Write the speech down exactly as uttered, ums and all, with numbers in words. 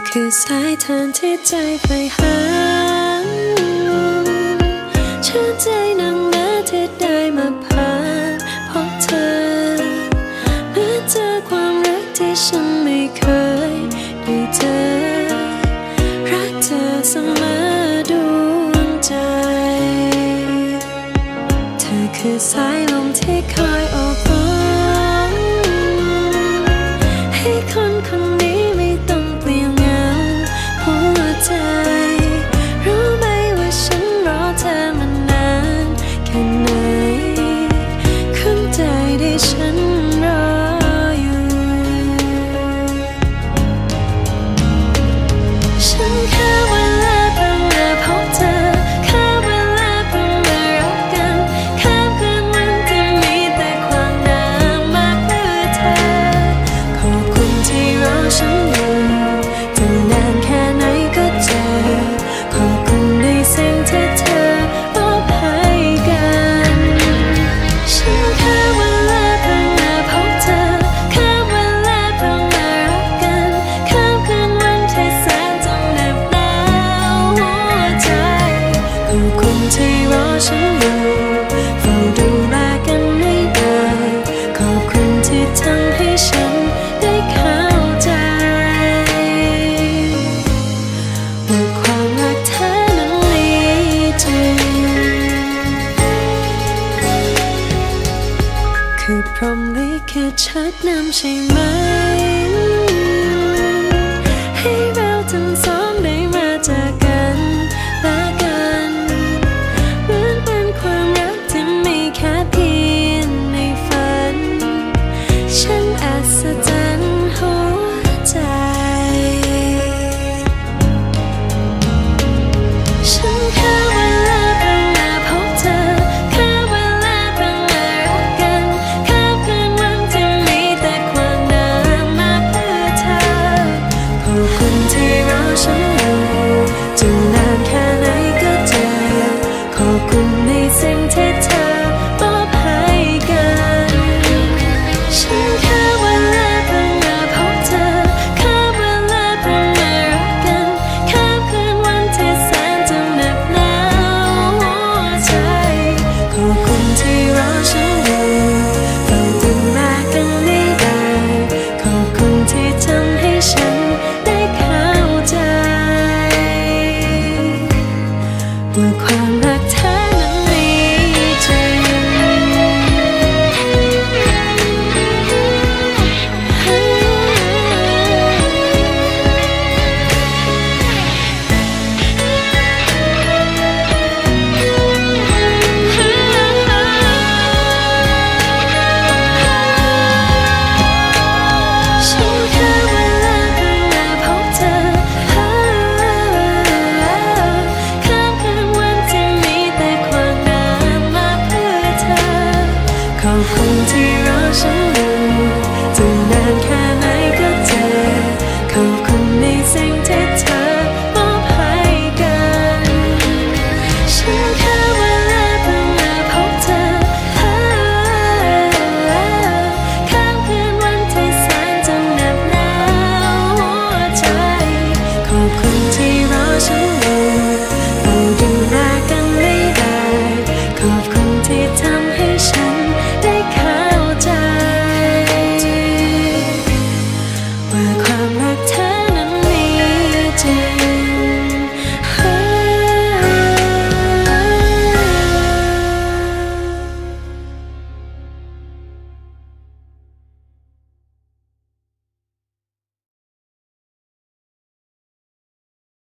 คือสายทานที่ใจใฝ่หาชื่นใจนักหนาที่ได้มาผ่านพบเธอเมื่อเจอความรักที่ฉันไม่เคยได้เจอรักเธอเสมอดวงใจเธอคือสายลมที่คอยโอบอ้อมให้คนคนนี้ไม่ต้องเปลี่ยนเงาหัวใจรู้ไหมว่าฉันรอเธอมานานแค่ไหนขึ้นใจที่ฉันรออยู่ฉันแค่เวลาเพิ่งมาพบเธอแค่เวลาเพิ่งมารักกันข้ามคืนวันที่มีแต่ความดราม่าเพื่อเธอขอบคุณที่รอฉันอยู่จะนานแค่ไหนก็ใจขอบคุณในสิ่งที่เธอมอบให้กันฉันแค่เวลาเพิ่งมาพบเธอแค่เวลาเพิ่งมารักกันข้ามคืนวันที่แสนจะเหน็บหนาวหัวใจขอบคุณที่รอฉันอยู่เฝ้าดูแลกันไม่ได้ขอบคุณที่ทำให้ฉันได้เข้าใจว่าความรักแท้นั้นมีจริงคือพรหมลิขิตชักนำใช่ไหมให้เราทั้งส